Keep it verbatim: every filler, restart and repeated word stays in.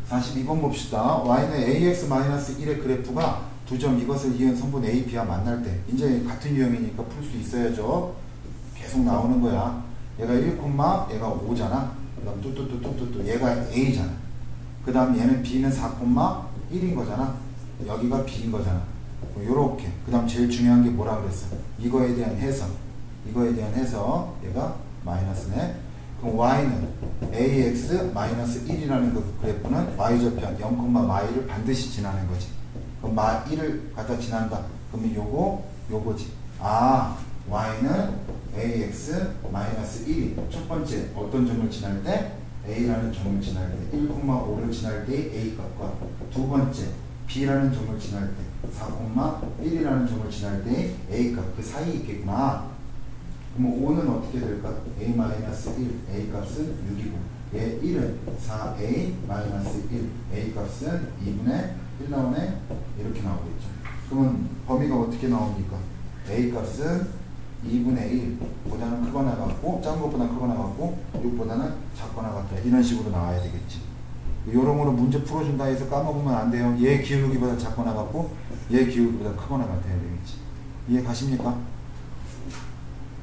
사십이 번 봅시다. y는 ax-일의 그래프가 두 점 이것을 이은 성분 a, b와 만날 때 이제 같은 유형이니까 풀 수 있어야죠. 계속 나오는 거야. 얘가 일, 얘가 오잖아. 그 다음 뚜뚜뚜뚜뚜 얘가 a잖아. 그 다음 얘는 b는 사, 일인 거잖아. 여기가 b인 거잖아. 요렇게. 그 다음 제일 중요한 게 뭐라 그랬어? 이거에 대한 해석. 이거에 대한 해석. 얘가 마이너스네. 그럼 y는 ax-일이라는 그 그래프는 y절편 영, y를 반드시 지나는 거지. 그럼 마 일을 갖다 지난다. 그러면 요거 요거지. 아, y는 ax-일이 첫 번째 어떤 점을 지날 때? a라는 점을 지날 때 일, 오를 지날 때의 a 값과 두 번째 b라는 점을 지날 때 사, 일이라는 점을 지날 때의 a 값 그 사이에 있겠구나. 그럼 오는 어떻게 될까? a-일, a 값은 육이고 얘 일은 사 에이 일, a 값은 이분의 일 나오네? 이렇게 나오겠죠. 그러면 범위가 어떻게 나옵니까? a 값은 이분의 일 보다는 크거나 같고 작은 것보다 크거나 같고 육보다는 작거나 같다. 이런 식으로 나와야 되겠지. 요런거로 문제 풀어준다 해서 까먹으면 안 돼요. 얘 기울기보다 작거나 같고 얘 기울기보다 크거나 같아야 되겠지. 이해 가십니까?